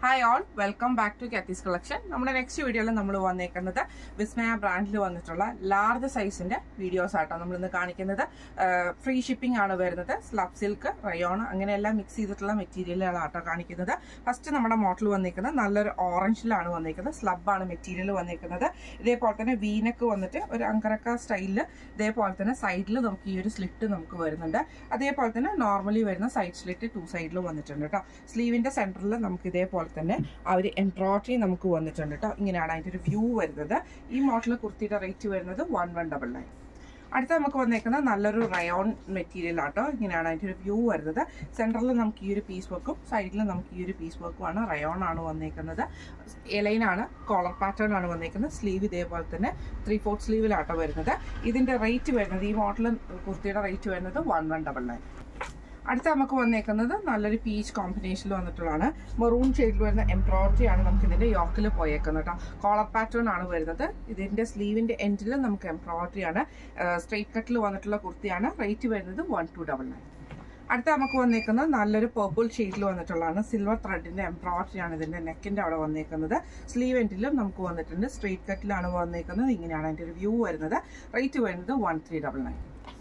Hi all, welcome back to Kathy's Collection. നമ്മുടെ next വീഡിയോയിൽ നമ്മൾ വന്നേക്കുന്നത് വിസ്മയ ബ്രാൻഡിൽ വന്നിട്ടുള്ള ലാർജ് സൈസിന്റെ വീഡിയോസ് ആട്ടോ നമ്മൾ ഇന്ന് കാണിക്കുന്നത്. ഫ്രീ ഷിപ്പിംഗ് ആണ് വരുന്നത്. സ്ലബ് സിൽക്ക്, റയോൺ അങ്ങനെയെല്ലാം മിക്സ് ചെയ്തിട്ടുള്ള മെറ്റീരിയലുകളാട്ടോ കാണിക്കുന്നത്. ഫസ്റ്റ് നമ്മുടെ മോഡൽ വന്നേക്കുന്നത് നല്ലൊരു ഓറഞ്ചിലാണ് വന്നേക്കുന്നത്. സ്ലബ് ആണ് മെറ്റീരിയൽ വന്നേക്കുന്നത്. ഇതേപോലെ തന്നെ വീനക്ക് വന്നിട്ട് ഒരു അങ്കരക്ക സ്റ്റൈലില് ഇതേപോലെ തന്നെ സൈഡിൽ നമുക്ക് ഈ ഒരു സ്ലിറ്റ് നമുക്ക് വരുന്നുണ്ട്. അതേപോലെ തന്നെ നോർമലി വരുന്ന സൈഡ് സ്ലിറ്റ് ടു സൈഡിൽ വന്നിട്ടുണ്ട് കേട്ടോ. സ്ലീവിന്റെ സെന്ററിൽ നമുക്ക് ഇതേപോലെ തന്നെ ആ ഒരു എംബ്രോയിഡറി നമുക്ക് വന്നിട്ടുണ്ട് കേട്ടോ. ഇങ്ങനെയാണ് അതിന്റെ ഒരു വ്യൂ വരുന്നത്. ഈ മോഡൽ കുർത്തിയുടെ റേറ്റ് വരുന്നത് 1199. അടുത്ത നമുക്ക് വന്നേക്കുന്ന നല്ലൊരു റയോൺ മെറ്റീരിയൽ ആട്ടോ. ഇങ്ങനെയാണ് അതിന്റെ ഒരു വ്യൂ വരുന്നത്. സെന്ററിൽ നമുക്ക് ഈ ഒരു പീസ് വർക്കും സൈഡിൽ നമുക്ക് ഈ ഒരു പീസ് വർക്കും ആണ്. റയോൺ ആണ് വന്നേക്കുന്നത്. എലൈൻ ആണ്, കോളർ പാറ്റേൺ ആണ് വന്നേക്കുന്നത്. സ്ലീവ് ഇതേപോലെ തന്നെ 3/4 സ്ലീവിലാട്ടോ വരുന്നത്. ഇതിന്റെ റേറ്റ് വരുന്നത്, ഈ മോഡൽ കുർത്തിയുടെ റേറ്റ് വരുന്നത് 1199. അടുത്ത നമുക്ക് വന്നേക്കുന്നത് നല്ലൊരു പീച്ച് കോമ്പിനേഷനിൽ വന്നിട്ടുള്ളതാണ്. മെറൂൺ ഷെയ്ഡിൽ വരുന്ന എംബ്രോയിഡറി ആണ് നമുക്ക് ഇതിന്റെ യോക്കിൽ പോയേക്കുന്നത് കേട്ടോ. കോളർ പാറ്റേൺ ആണ് വരുന്നത്. ഇതിന്റെ സ്ലീവിന്റെ എൻഡിൽ നമുക്ക് എംബ്രോയിഡറി ആണ്. സ്ട്രെയിറ്റ് കട്ടിൽ വന്നിട്ടുള്ള കുർത്തിയാണ്. റേറ്റ് വരുന്നത് 1299. അടുത്ത നമുക്ക് വന്നേക്കുന്നത് നല്ലൊരു പർപ്പിൾ ഷെയ്ഡിൽ വന്നിട്ടുള്ളതാണ്. സിൽവർ ത്രെഡിന്റെ എംബ്രോയിഡറി ആണ് ഇതിന്റെ നെക്കിന്റെ അവിടെ വന്നേക്കുന്നത്. സ്ലീവ് എൻഡിലും നമുക്ക് വന്നിട്ടുണ്ട്. സ്ട്രെയിറ്റ് കട്ടിലാണ് വന്നേക്കുന്നത്. ഇങ്ങനെയാണ് അതിന്റെ ഒരു വ്യൂ വരുന്നത്. റേറ്റ് വരുന്നത് 1399.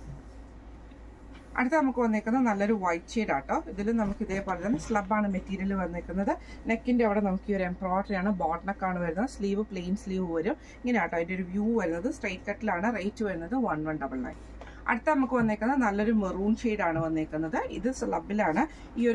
അടുത്ത നമുക്ക് വന്നേക്കുന്നത് നല്ലൊരു വൈറ്റ് ഷെയ്ഡ് ആട്ടോ. ഇതിൽ നമുക്ക് ഇതേപോലെ തന്നെ സ്ലബാണ് മെറ്റീരിയൽ വന്നേക്കുന്നത്. നെക്കിന്റെ അവിടെ നമുക്ക് ഈ ഒരു എംബ്രോയിഡറി ആണ്. ബോട്ട് നെക്കാണ് വരുന്നത്. സ്ലീവ് പ്ലെയിൻ സ്ലീവ് വരും. ഇങ്ങനെ ആട്ടോ അതിന്റെ ഒരു വ്യൂ വരുന്നത്. സ്ട്രെയിറ്റ് കട്ടിലാണ്. റേറ്റ് വരുന്നത് 1199. അടുത്ത നമുക്ക് വന്നേക്കുന്നത് നല്ലൊരു മെറൂൺ ഷെയ്ഡ് ആണ് വന്നേക്കുന്നത്. ഇത് സ്ലബിലാണ്.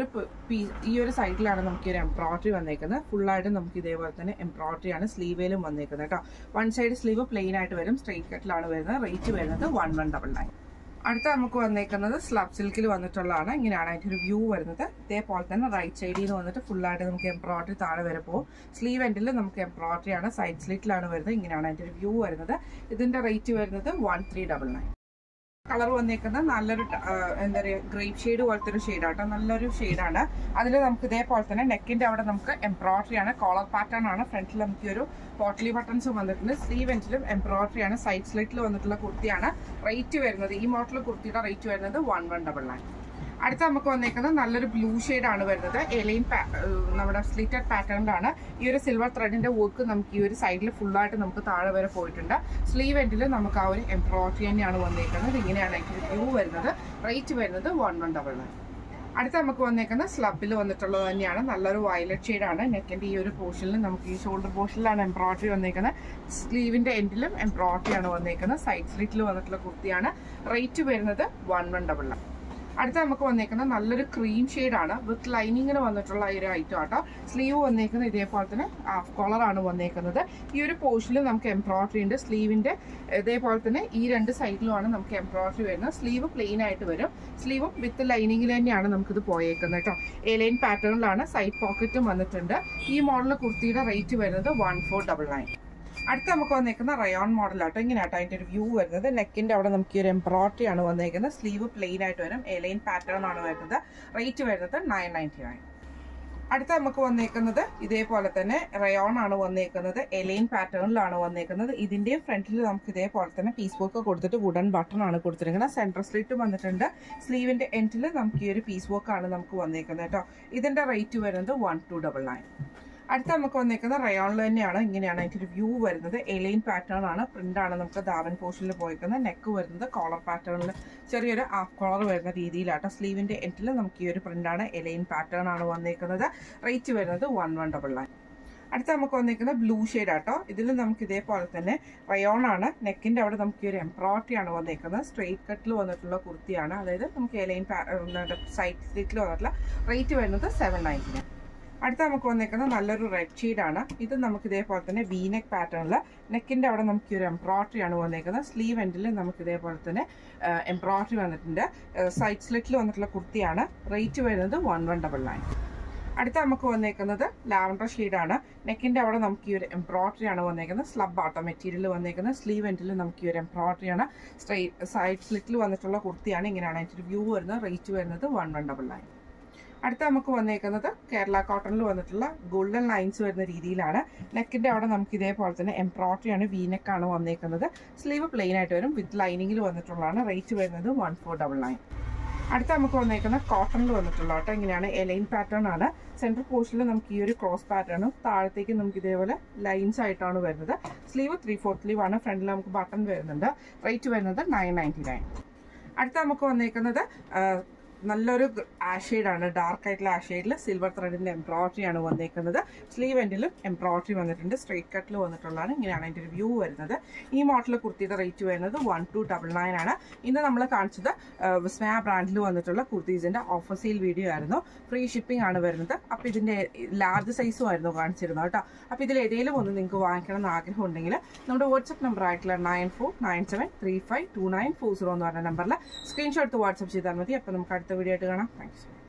ഈ ഒരു സൈഡിലാണ് നമുക്ക് ഒരു എംബ്രോയിഡറി വന്നേക്കുന്നത്. ഫുള്ളായിട്ട് നമുക്ക് ഇതേപോലെ തന്നെ എംബ്രോയിഡറി ആണ് സ്ലീവേലും വന്നേക്കുന്നത് കേട്ടോ. വൺ സൈഡ് സ്ലീവ് പ്ലെയിൻ ആയിട്ട് വരും. സ്ട്രെയിറ്റ് കട്ടിലാണ് വരുന്നത്. റേറ്റ് വരുന്നത് 1199. അടുത്ത നമുക്ക് വന്നേക്കുന്നത് സ്ലബ് സിൽക്കിൽ വന്നിട്ടുള്ളതാണ്. ഇങ്ങനെയാണ് അതിന്റെ ഒരു വ്യൂ വരുന്നത്. ഇതേപോലെ തന്നെ റൈറ്റ് സൈഡിൽ നിന്ന് വന്നിട്ട് ഫുള്ളായിട്ട് നമുക്ക് എംബ്രോയിഡറി താഴെ വരെ പോകും. സ്ലീവ് എൻഡിൽ നമുക്ക് എംബ്രോയിഡറി ആണ്. സൈഡ് സ്ലിറ്റിലാണ് വരുന്നത്. ഇങ്ങനെയാണ് അതിന്റെ ഒരു വ്യൂ വരുന്നത്. ഇതിന്റെ റേറ്റ് വരുന്നത് 1399. കളർ വന്നേക്കുന്നത് നല്ലൊരു എന്താ പറയുക, ഗ്രേപ്പ് ഷെയ്ഡ് പോലത്തെ ഒരു ഷെയ്ഡാട്ടോ. നല്ലൊരു ഷെയ്ഡാണ്. അതിൽ നമുക്ക് ഇതേപോലെ തന്നെ നെക്കിന്റെ അവിടെ നമുക്ക് എംബ്രോയിഡറി ആണ്. കോളർ പാറ്റേൺ ആണ്. ഫ്രണ്ടിൽ നമുക്ക് ഒരു പോട്ട്ലി ബട്ടൺസ് വന്നിട്ടുണ്ട്. സ്ലീവ് എൻഡിലും എംബ്രോയിഡറി ആണ്. സൈഡ് സ്ലിറ്റിൽ വന്നിട്ടുള്ള കുർത്തിയാണ്. റേറ്റ് വരുന്നത്, ഈ മോഡൽ കുർത്തിയുടെ റേറ്റ് വരുന്നത് 1199. അടുത്ത നമുക്ക് വന്നേക്കുന്നത് നല്ലൊരു ബ്ലൂ ഷെയ്ഡ് ആണ് വരുന്നത്. എലൈൻ നമ്മുടെ സ്ലിറ്റഡ് പാറ്റേണിലാണ്. ഈ ഒരു സിൽവർ ത്രെഡിന്റെ വർക്ക് നമുക്ക് ഈ ഒരു സൈഡിൽ ഫുള്ളായിട്ട് നമുക്ക് താഴെ വരെ പോയിട്ടുണ്ട്. സ്ലീവ് എൻഡിൽ നമുക്ക് ആ ഒരു എംബ്രോയിഡറി തന്നെയാണ് വന്നേക്കുന്നത്. ഇങ്ങനെയാണ് അതിന്റെ വ്യൂ വരുന്നത്. റേറ്റ് വരുന്നത് 1199. അടുത്ത നമുക്ക് വന്നേക്കുന്നത് സ്ലബിൽ വന്നിട്ടുള്ളത് തന്നെയാണ്. നല്ലൊരു വയലറ്റ് ഷെയ്ഡാണ്. നെക്കിന്റെ ഈ ഒരു പോർഷനിൽ നമുക്ക് ഈ ഷോൾഡർ പോർഷനിലാണ് എംബ്രോയിഡറി വന്നേക്കുന്നത്. സ്ലീവിന്റെ എൻഡിലും എംബ്രോയിഡറി ആണ് വന്നേക്കുന്നത്. സൈഡ് സ്ലിറ്റിൽ വന്നിട്ടുള്ള കുർത്തിയാണ്. റേറ്റ് വരുന്നത് 1199. അടുത്ത നമുക്ക് വന്നേക്കുന്നത് നല്ലൊരു ക്രീം ഷെയ്ഡാണ്. വിത്ത് ലൈനിങ്ങിന് വന്നിട്ടുള്ള ഈ ഒരു ഐറ്റം ആട്ടോ. സ്ലീവ് വന്നേക്കുന്നത് ഇതേപോലെ തന്നെ ഹാഫ് കോളറാണ് വന്നേക്കുന്നത്. ഈ ഒരു പോർഷനിൽ നമുക്ക് എംബ്രോയിഡറി ഉണ്ട്. സ്ലീവിന്റെ ഇതേപോലെ തന്നെ ഈ രണ്ട് സൈഡിലുമാണ് നമുക്ക് എംബ്രോയിഡറി വരുന്നത്. സ്ലീവ് പ്ലെയിൻ ആയിട്ട് വരും. സ്ലീവും വിത്ത് ലൈനിങ്ങിൽ തന്നെയാണ് നമുക്കിത് പോയേക്കുന്നത് കേട്ടോ. എലൈൻ പാറ്റേണിലാണ്. സൈഡ് പോക്കറ്റും വന്നിട്ടുണ്ട്. ഈ മോഡൽ കുർത്തിയുടെ റേറ്റ് വരുന്നത് 1499. അടുത്ത നമുക്ക് വന്നേക്കുന്ന റയോൺ മോഡലാട്ടോ. ഇങ്ങനെയാട്ടോ അതിന്റെ ഒരു വ്യൂ വരുന്നത്. നെക്കിന്റെ അവിടെ നമുക്ക് ഈ ഒരു എംബ്രോയിഡറി ആണ് വന്നേക്കുന്നത്. സ്ലീവ് പ്ലെയിൻ ആയിട്ട് വരും. എലൈൻ പാറ്റേൺ ആണ് വരുന്നത്. റേറ്റ് വരുന്നത് 999. അടുത്ത നമുക്ക് വന്നേക്കുന്നത് ഇതേപോലെ തന്നെ റയോൺ ആണ് വന്നേക്കുന്നത്. എലൈൻ പാറ്റേണിലാണ് വന്നേക്കുന്നത്. ഇതിന്റെയും ഫ്രണ്ടിൽ നമുക്ക് ഇതേപോലെ തന്നെ പീസ് വർക്ക് കൊടുത്തിട്ട് വുഡൻ ബട്ടൺ ആണ് കൊടുത്തിരിക്കുന്നത്. സെന്റർ സ്ലിറ്റ് വന്നിട്ടുണ്ട്. സ്ലീവിന്റെ എൻഡിൽ നമുക്ക് ഈ ഒരു പീസ് വർക്ക് ആണ് നമുക്ക് വന്നേക്കുന്നത് കേട്ടോ. ഇതിന്റെ റേറ്റ് വരുന്നത് 1299. അടുത്ത നമുക്ക് വന്നേക്കുന്നത് റയോണിൽ തന്നെയാണ്. ഇങ്ങനെയാണ് അതിന്റെ ഒരു വ്യൂ വരുന്നത്. എലൈൻ പാറ്റേൺ ആണ്. പ്രിന്റ് ആണ് നമുക്ക് ദാവൻ പോർഷനിൽ പോയിരിക്കുന്നത്. നെക്ക് വരുന്നത് കോളർ പാറ്റേണിൽ ചെറിയൊരു ഹാഫ് കോളർ വരുന്ന രീതിയിലാട്ടോ. സ്ലീവിന്റെ എൻഡിൽ നമുക്ക് ഈ ഒരു പ്രിന്റ് ആണ്. എലൈൻ പാറ്റേൺ ആണ് വന്നേക്കുന്നത്. റേറ്റ് വരുന്നത് 1199. അടുത്ത നമുക്ക് വന്നേക്കുന്നത് ബ്ലൂ ഷെയ്ഡ് ആട്ടോ. ഇതിൽ നമുക്ക് ഇതേപോലെ തന്നെ റയോൺ ആണ്. നെക്കിന്റെ അവിടെ നമുക്ക് ഈ ഒരു എംബ്രോയിഡറി ആണ് വന്നേക്കുന്നത്. സ്ട്രെയിറ്റ് കട്ടിൽ വന്നിട്ടുള്ള കുർത്തിയാണ്. അതായത് നമുക്ക് എലൈൻ സൈഡ് സ്ലിറ്റിൽ വന്നിട്ടുള്ള. റേറ്റ് വരുന്നത് 799. അടുത്ത നമുക്ക് വന്നേക്കുന്നത് നല്ലൊരു റെഡ് ഷെയ്ഡാണ്. ഇത് നമുക്ക് ഇതേപോലെ തന്നെ വീനെക്ക് പാറ്റേണിൽ നെക്കിന്റെ അവിടെ നമുക്ക് ഒരു എംബ്രോയിഡറി ആണ് വന്നേക്കുന്നത്. സ്ലീവ് എൻഡിൽ നമുക്ക് ഇതേപോലെ തന്നെ എംബ്രോയിഡറി വന്നിട്ടുണ്ട്. സൈഡ് സ്ലിറ്റിൽ വന്നിട്ടുള്ള കുർത്തിയാണ്. റേറ്റ് വരുന്നത് 1199. അടുത്ത നമുക്ക് വന്നേക്കുന്നത് ലാവൻഡർ ഷെയ്ഡാണ്. നെക്കിന്റെ അവിടെ നമുക്ക് ഈ ഒരു എംബ്രോയിഡറി ആണ് വന്നേക്കുന്നത്. സ്ലബ് ആട്ടോ മെറ്റീരിയൽ വന്നേക്കുന്നത്. സ്ലീവ് എൻഡിൽ നമുക്ക് ഈ ഒരു എംബ്രോയിഡറി ആണ്. സൈഡ് സ്ലിറ്റിൽ വന്നിട്ടുള്ള കുർത്തിയാണ്. ഇങ്ങനെയാണ് അതിന്റെ വ്യൂ വരുന്നത്. റേറ്റ് വരുന്നത് 1199. അടുത്ത നമുക്ക് വന്നേക്കുന്നത് കേരള കോട്ടണിൽ വന്നിട്ടുള്ള ഗോൾഡൻ ലൈൻസ് വരുന്ന രീതിയിലാണ്. നെക്കിന്റെ അവിടെ നമുക്ക് ഇതേപോലെ തന്നെ എംബ്രോയിഡറി ആണ്. വീനെക്കാണ് വന്നേക്കുന്നത്. സ്ലീവ് പ്ലെയിൻ ആയിട്ട് വരും. വിത്ത് ലൈനിങ്ങിൽ വന്നിട്ടുള്ളതാണ്. റേറ്റ് വരുന്നത് 1499. അടുത്ത നമുക്ക് വന്നേക്കുന്ന കോട്ടണിൽ വന്നിട്ടുള്ള കേട്ടോ. ഇങ്ങനെയാണ് എലൈൻ പാറ്റേൺ ആണ്. സെൻട്രൽ പോർഷനിൽ നമുക്ക് ഈ ഒരു ക്രോസ് പാറ്റേണും താഴത്തേക്ക് നമുക്ക് ഇതേപോലെ ലൈൻസ് ആയിട്ടാണ് വരുന്നത്. സ്ലീവ് 3/4 സ്ലീവ് ആണ്. ഫ്രണ്ടിൽ നമുക്ക് ബട്ടൺ വരുന്നുണ്ട്. റേറ്റ് വരുന്നത് 999. അടുത്ത നമുക്ക് വന്നേക്കുന്നത് നല്ലൊരു ആഷെയ്ഡാണ്. ഡാർക്ക് ആയിട്ടുള്ള ആഷെയ്ഡിൽ സിൽവർ ത്രെഡിന്റെ എംബ്രോയിഡറി ആണ് വന്നേക്കുന്നത്. സ്ലീവ് എൻഡിലും എംബ്രോയിഡറി വന്നിട്ടുണ്ട്. സ്ട്രൈറ്റ് കട്ടിൽ വന്നിട്ടുള്ളതാണ്. ഇങ്ങനെയാണ് അതിൻ്റെ ഒരു വ്യൂ വരുന്നത്. ഈ മോഡൽ കുർത്തിയുടെ റേറ്റ് വരുന്നത് 1299 ആണ്. ഇന്ന് നമ്മൾ കാണിച്ചത് വിസ്മയ ബ്രാൻഡിൽ വന്നിട്ടുള്ള കുർത്തീസിന്റെ ഓഫർ സെയിൽ വീഡിയോ ആയിരുന്നു. ഫ്രീ ഷിപ്പിംഗ് ആണ് വരുന്നത്. അപ്പോൾ ഇതിന്റെ ലാർജ് സൈസും ആയിരുന്നു കാണിച്ചിരുന്നത് കേട്ടോ. അപ്പോൾ ഇതിൽ ഏതെങ്കിലും ഒന്ന് നിങ്ങൾക്ക് വാങ്ങിക്കണം എന്ന് ആഗ്രഹം ഉണ്ടെങ്കിൽ നമ്മുടെ വാട്സ്ആപ്പ് നമ്പർ ആയിട്ടുള്ള 9497352940 എന്ന് പറഞ്ഞ നമ്പറിൽ സ്ക്രീൻഷോട്ട് വാട്സ്ആപ്പ് ചെയ്താൽ മതി. അപ്പോൾ നമുക്ക് അടുത്ത വീഡിയോ ആയിട്ട് കാണാം. താങ്ക്സ്.